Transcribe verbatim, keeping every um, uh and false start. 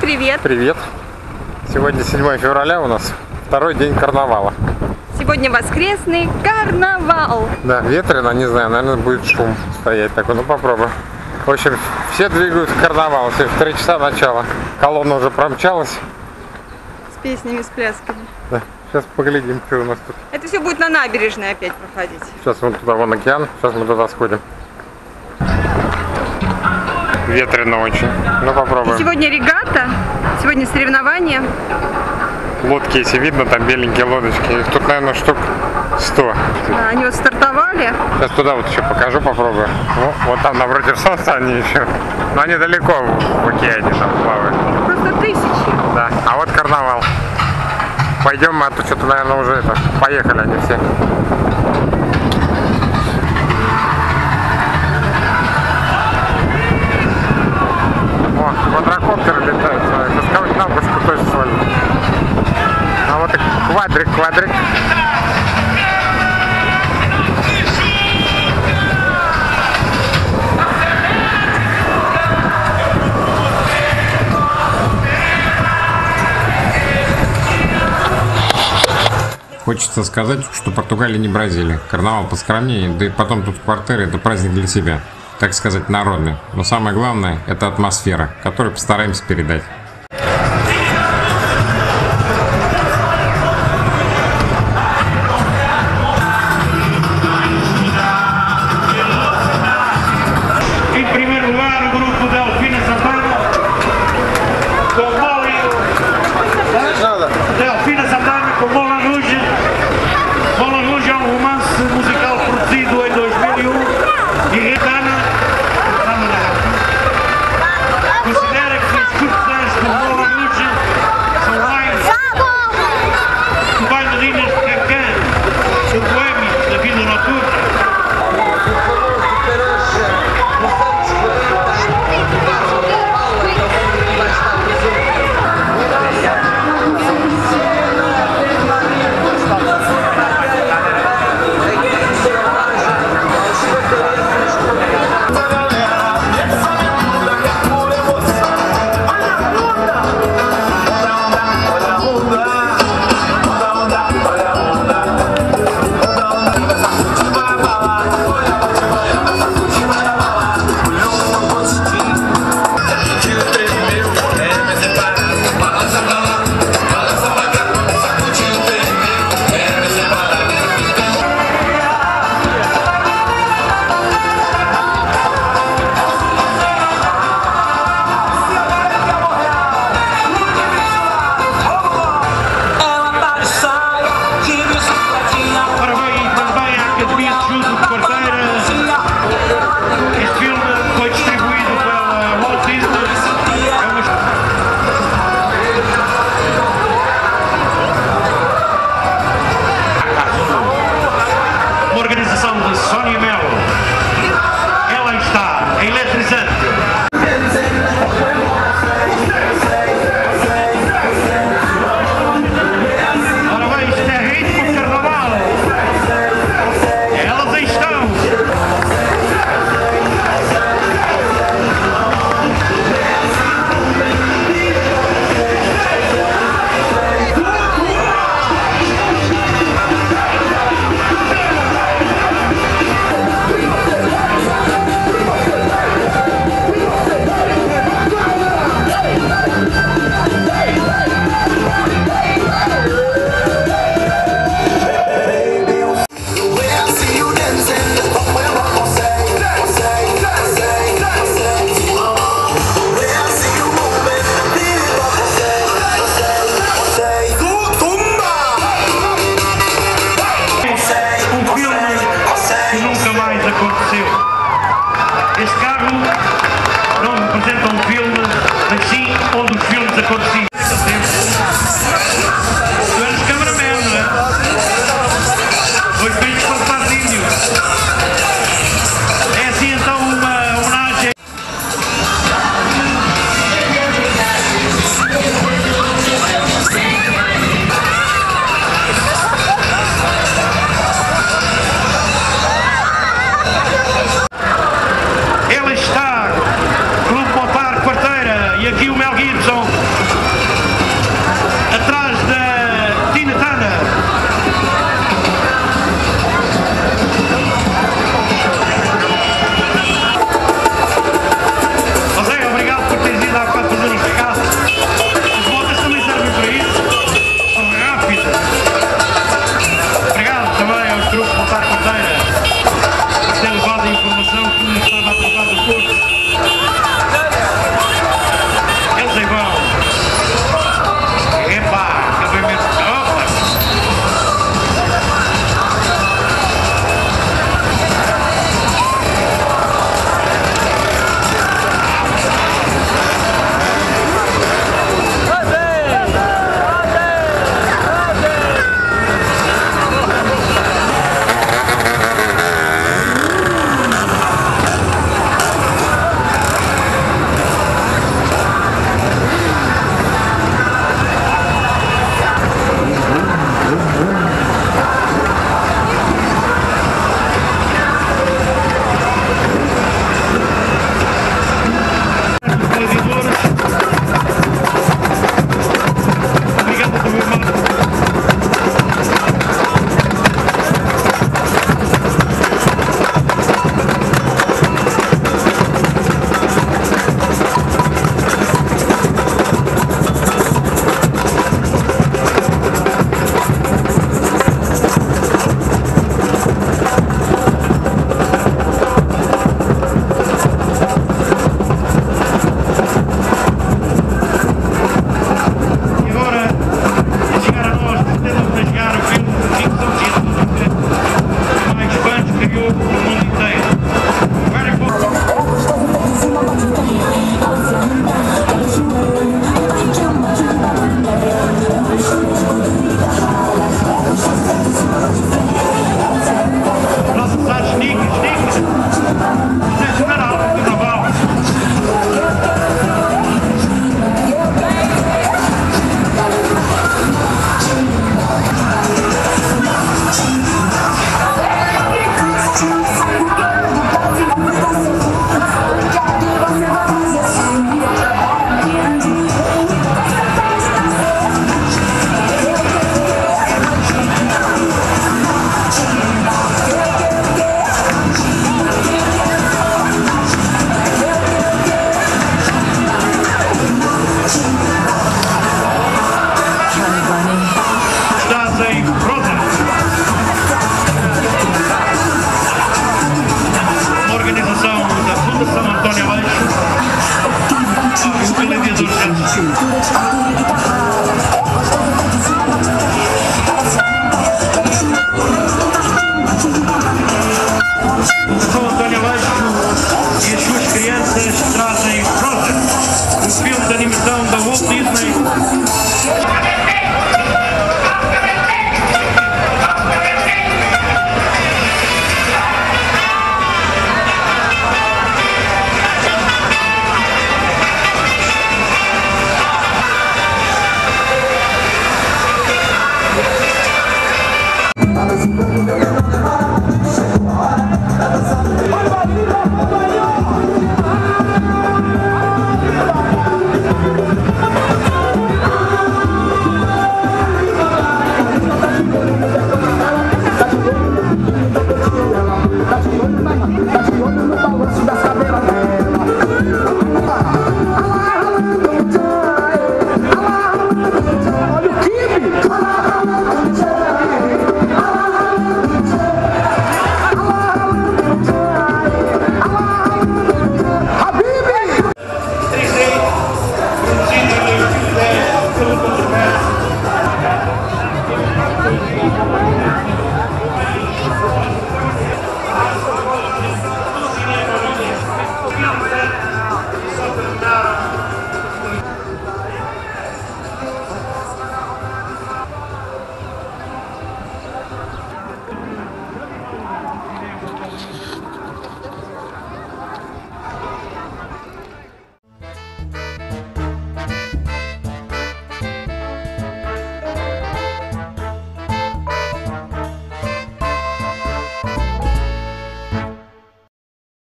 привет! Привет! Сегодня седьмое февраля, у нас второй день карнавала. Сегодня воскресный карнавал. Да, ветрено, не знаю, наверное, будет шум стоять такой, ну попробуем. В общем, все двигают в карнавал, все в три часа начала. Колонна уже промчалась. С песнями, с плясками. Да, сейчас поглядим, что у нас тут. Это все будет на набережной опять проходить. Сейчас вон туда, вон океан, сейчас мы туда сходим. Ветрено очень, ну попробуем. И сегодня регата, сегодня соревнования. Лодки, если видно, там беленькие лодочки. Их тут, наверное, штук сто. Да, они вот стартовали. Сейчас туда вот еще покажу, попробую. Ну, вот там напротив солнца они еще. Но они далеко в океане там плавают. Просто тысячи. Да. А вот карнавал. Пойдем мы, а то что-то, наверное, уже это. Поехали они все. О, квадрокоптеры летают. Пусковых на башку тоже свалили. А вот и квадрик, квадрик. Хочется сказать, что Португалия не Бразилия. Карнавал поскромнее, да и потом тут квартиры — это праздник для себя. Так сказать, народный. Но самое главное — это атмосфера, которую постараемся передать. Delfina Santana com Moulin Rouge. Moulin Rouge é um romance musical produzido em dois mil e um e Retana considera que os cortesãs do Moulin Rouge são mais que bailarinas de cancan, são boêmios da vida noturna. Este carro não representa um filme, mas sim onde os filmes aconteciam. Tu eres cameraman, não é? Dois filhos para fazer índio. É assim então uma homenagem. Ela está, Clube Motar Quarteira, e aqui o Mel Gibson. São Antônio Aleixo e as suas crianças trazem Frozen, um filme de animação da Walt Disney. Tá de olho no balanço da